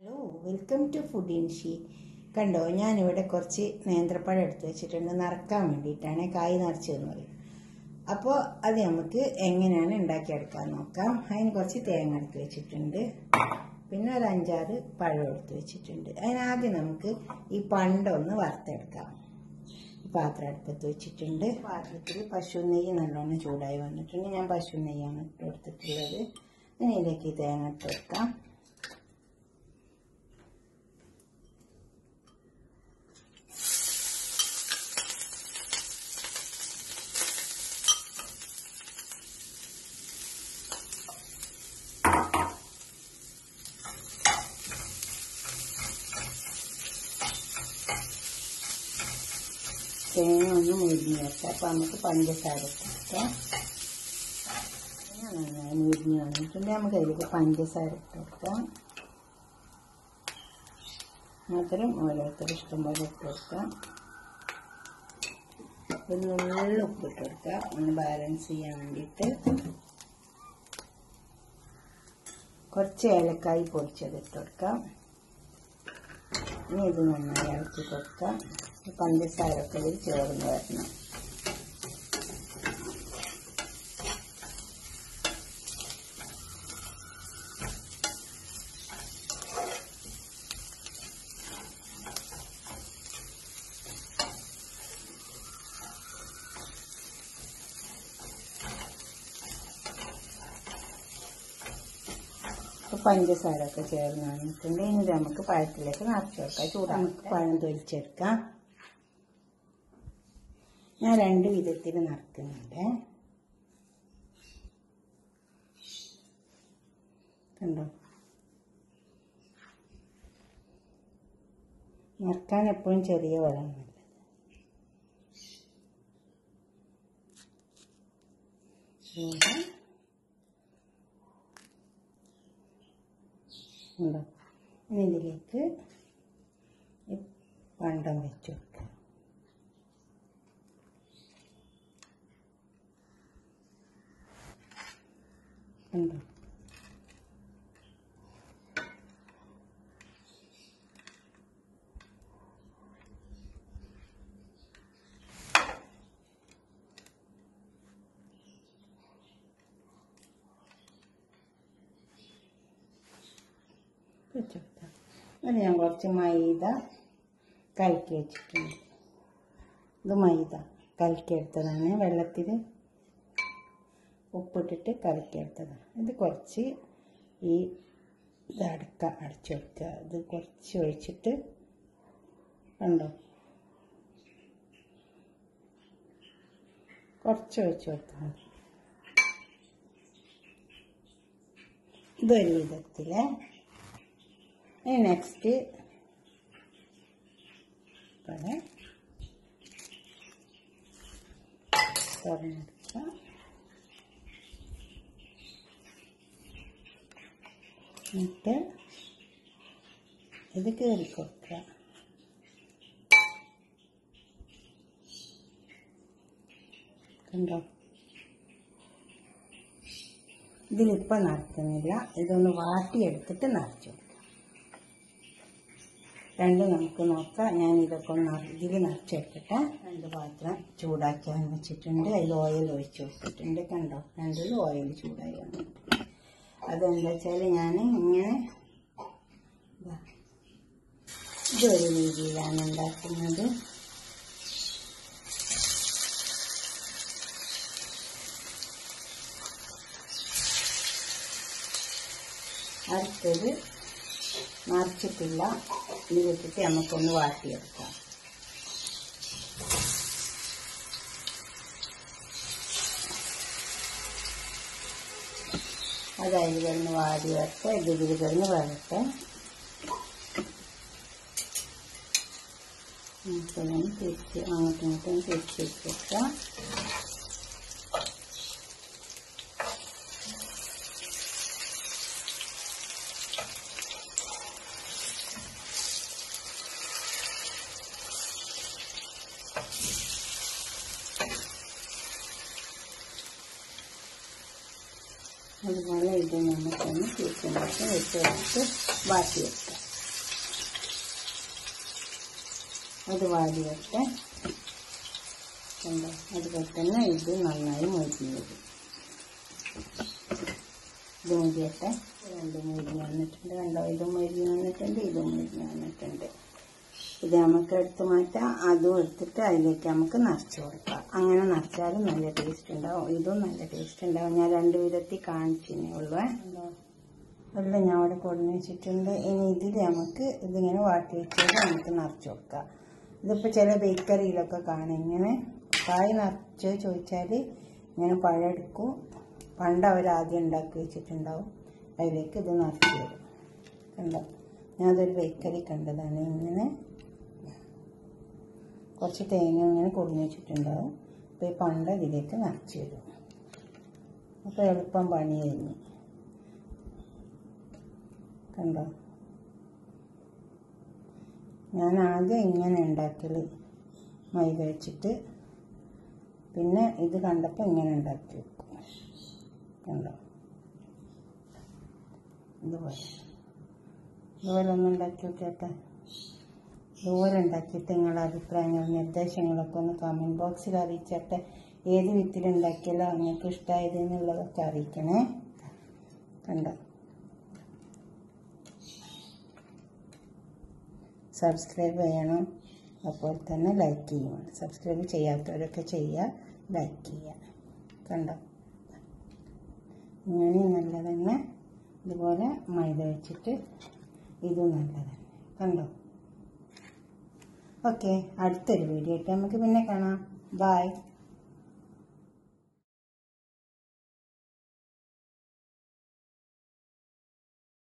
Hello, welcome to food ഇൻഷി. കണ്ടോ, ഞാനിവിടെ കുറച്ച് നേന്ത്രപ്പഴം എടുത്ത് വെച്ചിട്ടുണ്ട്. നറക്കാൻ വേണ്ടിയിട്ടാണ്, കായ് നിറച്ചതെന്ന് പറയും. അപ്പോൾ അത് നമുക്ക് എങ്ങനെയാണ് ഉണ്ടാക്കിയെടുക്കാൻ നോക്കാം. അതിന് കുറച്ച് തേങ്ങ എടുത്ത് വെച്ചിട്ടുണ്ട്, പിന്നെ ഒരു 5-6 പഴം എടുത്ത് വെച്ചിട്ടുണ്ട്. അതിനാദ്യം നമുക്ക് ഈ പണ്ടൊന്ന് വറുത്തെടുക്കാം. പാത്രം അടുപ്പത്ത് വെച്ചിട്ടുണ്ട്. പാത്രത്തിൽ പശു നെയ്യ് നല്ലോണം ചൂടായി വന്നിട്ടുണ്ട്. ഞാൻ പശു നെയ്യാണ് ഇട്ട് കൊടുത്തിട്ടുള്ളത്. അതിലേക്ക് തേങ്ങ ഇട്ട് വെക്കാം. തേങ്ങ ഒന്ന് മുരിഞ്ഞ് വെക്കാം. അപ്പം നമുക്ക് പഞ്ചസാര ഇട്ട് നന്നായി മുരിഞ്ഞ് വന്നിട്ടുണ്ട്. നമുക്ക് അതിലേക്ക് പഞ്ചസാര ഇട്ട് കൊടുക്കാം. മധുരം ഓരോരുത്തരും ഇഷ്ടം പോലെ ഇട്ട് കൊടുക്കാം. ഒരു നുള്ളി ഉപ്പിട്ട് കൊടുക്കാം, ഒന്ന് ബാലൻസ് ചെയ്യാൻ വേണ്ടിയിട്ട്. കുറച്ച് ഏലക്കായ് പൊടിച്ചത് ഇട്ട് കൊടുക്കാം. ഇനി ഇത് നന്നായി ഇളക്കി കൊടുക്കാം. പഞ്ചസാരൊക്കെ ഇതിൽ ചേർന്ന് വരണം. പഞ്ചസാരൊക്കെ ചേർന്ന് വന്നിട്ടുണ്ട്. ഇനി നമുക്ക് പഴത്തിലേക്ക് നിറച്ച് വെക്കാം. ചൂടാക്കി പഴം തൊലിച്ചെടുക്കാം. ഞാൻ 2 വിധത്തിൽ നിറക്കുന്നുണ്ട്. കണ്ടോ, നിറക്കാൻ എപ്പോഴും ചെറിയ വെള്ളം നല്ലത്. ഉണ്ടോ, ഇനി ഇതിലേക്ക് പണ്ടം വെച്ച് കൊടുക്കാം. ഉണ്ടോ, വെച്ചെടുക്കാം. അത് ഞാൻ കുറച്ച് മൈദ കലക്കി വെച്ചിട്ടുണ്ട്. ഇത് മൈദ കലക്കിയെടുത്തതാണ്, വെള്ളത്തിൽ ഉപ്പിട്ടിട്ട് കലക്കിയെടുത്തതാണ്. ഇത് കുറച്ച് ഈ ഇത് അടച്ചു വെക്കുക. ഇത് കുറച്ച് ഒഴിച്ചിട്ട്, കണ്ടോ, കുറച്ച് ഒഴിച്ച് കൊടുത്താൽ മതി. ഇതൊരു വിധത്തിൽ. ഇനി നെക്സ്റ്റ് തുറന്നെടുക്കാം. എന്നിട്ട് ഇത് കയറി കൊടുക്കുക. കണ്ടോ, ഇതിലിപ്പോൾ നിറക്കുന്നില്ല. ഇതൊന്ന് വാട്ടിയെടുത്തിട്ട് നിറച്ചു കൊടുക്കാം. രണ്ടും നമുക്ക് നോക്കാം. ഞാൻ ഇതൊക്കെ ഒന്ന് ഇതിൽ നിറച്ചെടുത്തിട്ട് 2 പാത്രം ചൂടാക്കാൻ വെച്ചിട്ടുണ്ട്. അതിൽ ഓയിൽ ഒഴിച്ച് വെച്ചിട്ടുണ്ട്. കണ്ടോ, രണ്ടിലും ഓയിൽ ചൂടായി വന്നിട്ടുണ്ട്. അതെന്താ വെച്ചാൽ ഞാൻ ഇങ്ങനെ ഇതൊരു രീതിയിലാണ് ഉണ്ടാക്കുന്നത്. അടുത്തത് നിറച്ചിട്ടില്ല, ഇത് വെച്ചിട്ട് നമുക്കൊന്ന് വാട്ടിയെടുക്കാം. അതായത് കിടന്ന് വാടി വരട്ടെ, ഇതിൽ കിടന്ന് വരട്ടെ. നമുക്കൊന്ന് തിരിച്ച് അങ്ങോട്ടും ഇങ്ങോട്ടും തിരിച്ചിട്ട് അതുപോലെ ഇത് നമുക്കൊന്ന് തിരിച്ചുണ്ടാക്കി വെച്ചെടുത്ത് വാട്ടിയെടുക്കാം. അത് വാടി വരട്ടെ. കണ്ടോ, അതുപോലെ തന്നെ ഇത് നന്നായി മൊരിഞ്ഞ് വരും. ഇത് മൊരിയട്ടെ. രണ്ടും മൊരിഞ്ഞ് വന്നിട്ടുണ്ട്. കണ്ടോ, ഇതും മൊരിഞ്ഞ് വന്നിട്ടുണ്ട്, ഇതും മൊരിഞ്ഞ് വന്നിട്ടുണ്ട്. ഇത് നമുക്ക് എടുത്ത് മാറ്റാം. അതും എടുത്തിട്ട് അതിലേക്ക് നമുക്ക് നിറച്ച് കൊടുക്കാം. അങ്ങനെ നിറച്ചാലും നല്ല ടേസ്റ്റ് ഉണ്ടാവും. ഇതും നല്ല ടേസ്റ്റ് ഉണ്ടാവും. ഞാൻ 2 വിധത്തിൽ കാണിച്ചേ ഉള്ളൂ. എല്ലാം ഞാൻ അവിടെ കൊടുന്ന് വെച്ചിട്ടുണ്ട്. ഇനി ഇതിൽ നമുക്ക് ഇതിങ്ങനെ വാട്ടി വെച്ചാൽ നമുക്ക് നിറച്ച് കൊടുക്കാം. ഇതിപ്പോൾ ചില ബേക്കറിയിലൊക്കെ കാണും ഇങ്ങനെ കായ് നിറച്ച് ചോദിച്ചാൽ ഇങ്ങനെ പഴം എടുക്കും. പണ്ട് അവരാദ്യം ഉണ്ടാക്കി വെച്ചിട്ടുണ്ടാവും. അതിലേക്ക് ഇത് നിറച്ച് വരും. കണ്ടോ, ഞാനതൊരു ബേക്കറി കണ്ടതാണ്. ഇങ്ങനെ കുറച്ച് തേങ്ങ ഇങ്ങനെ കൊടുന്ന് വെച്ചിട്ടുണ്ടാവും. അപ്പോൾ ഈ പണ്ട് ഇതിലേക്ക് നിറച്ച് വരും. അപ്പോൾ എളുപ്പം പണി കഴിഞ്ഞു. കണ്ടോ, ഞാൻ ആദ്യം ഇങ്ങനെ ഉണ്ടാക്കൽ മൈദ വെച്ചിട്ട്, പിന്നെ ഇത് കണ്ടപ്പോൾ ഇങ്ങനെ ഉണ്ടാക്കി വെക്കും. കണ്ടോ, ഇതുപോലെ ഒന്ന് ഉണ്ടാക്കി നോക്കിയാട്ടെ. ഇതുപോലെ ഉണ്ടാക്കിയിട്ട് നിങ്ങളുടെ അഭിപ്രായങ്ങളും നിർദ്ദേശങ്ങളൊക്കെ ഒന്ന് കമൻറ്റ് ബോക്സിൽ അറിയിച്ചാട്ടെ. ഏത് വിധത്തിലുണ്ടാക്കിയാലോ നിങ്ങൾക്ക് ഇഷ്ടമായത് എന്നുള്ളതൊക്കെ അറിയിക്കണേ. കണ്ടോ, സബ്സ്ക്രൈബ് ചെയ്യണം. അതുപോലെ തന്നെ ലൈക്ക് ചെയ്യണം. സബ്സ്ക്രൈബ് ചെയ്യാത്തവരൊക്കെ ചെയ്യുക, ലൈക്ക് ചെയ്യുക. കണ്ടോ, ഇങ്ങനെ നല്ല തന്നെ ഇതുപോലെ മൈദ വെച്ചിട്ട് ഇതും നല്ല തന്നെ. കണ്ടോ, ഓക്കെ. അടുത്തൊരു വീഡിയോ ആയിട്ട് നമുക്ക് പിന്നെ കാണാം. ബൈ.